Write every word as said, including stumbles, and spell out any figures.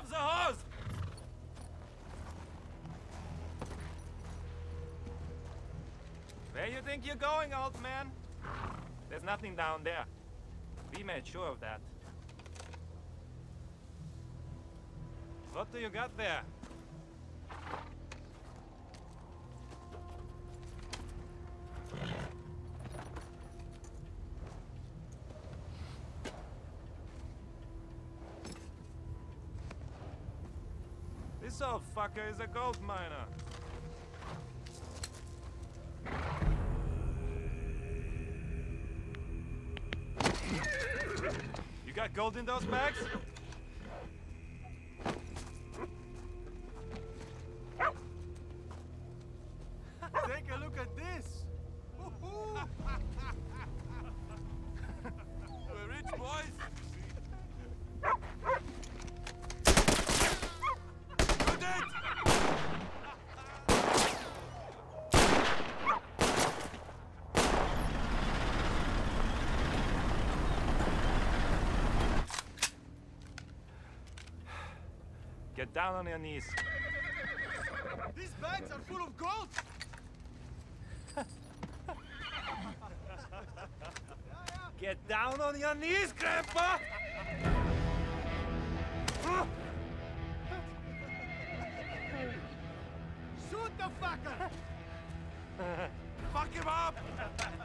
the hose! Where you think you're going, old man? There's nothing down there. We made sure of that. What do you got there? This old fucker is a gold miner. You got gold in those bags? Take a look at this! We're rich, boys! You're dead! Get down on your knees. These bags are full of gold! Get down on your knees, Grandpa! Shoot the fucker! Fuck him up!